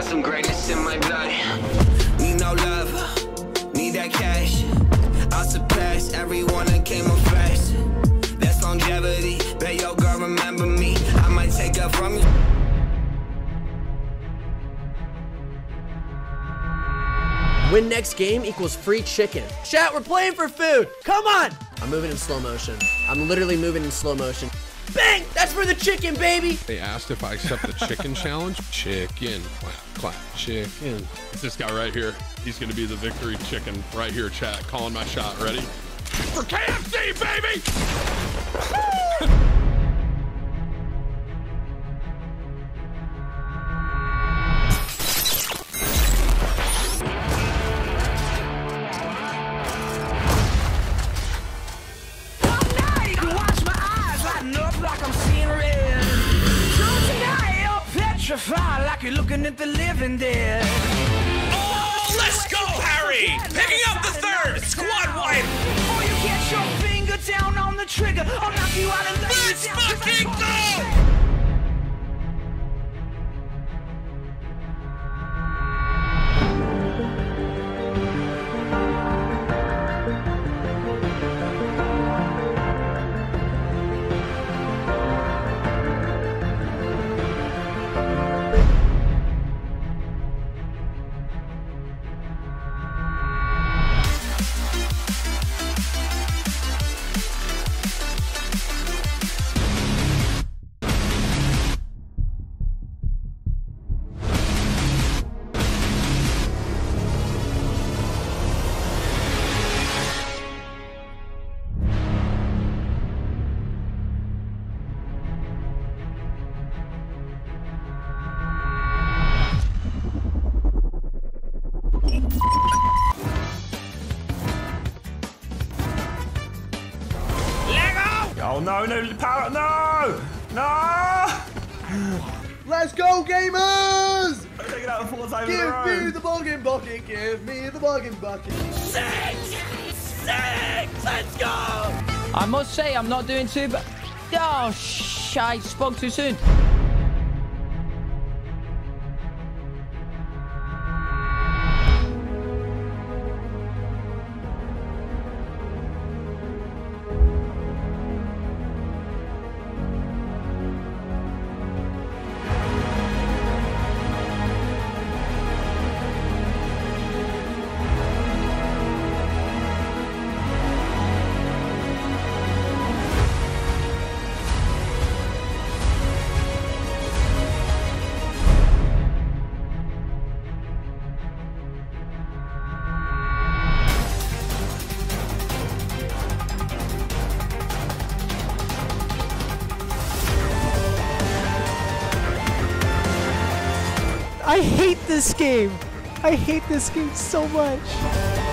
got some greatness in my blood. Need no love, need that cash. I'll surpass everyone that came up fast. That's longevity. Bet your girl remember me. I might take her from you. Win next game equals free chicken. Chat, we're playing for food. Come on. I'm moving in slow motion. I'm literally moving in slow motion. Bang! That's for the chicken, baby. They asked if I accept the chicken challenge. Chicken, clap, clap, chicken. It's this guy right here. He's gonna be the victory chicken right here, chat. Calling my shot. Ready? For KFC, baby! Like you're looking at the living dead. Oh, let's go, Harry! Picking up the third, squad wipe! Before you get your finger down on the trigger, I'll knock you out and lay you Let's down. fucking go! Oh no, no, power, no! No! Let's go, gamers! Take it out and fall over Give me the bugging bucket, give me the bugging bucket. Six! Let's go! I must say, I'm not doing too bad. Oh, I spoke too soon. I hate this game. I hate this game so much.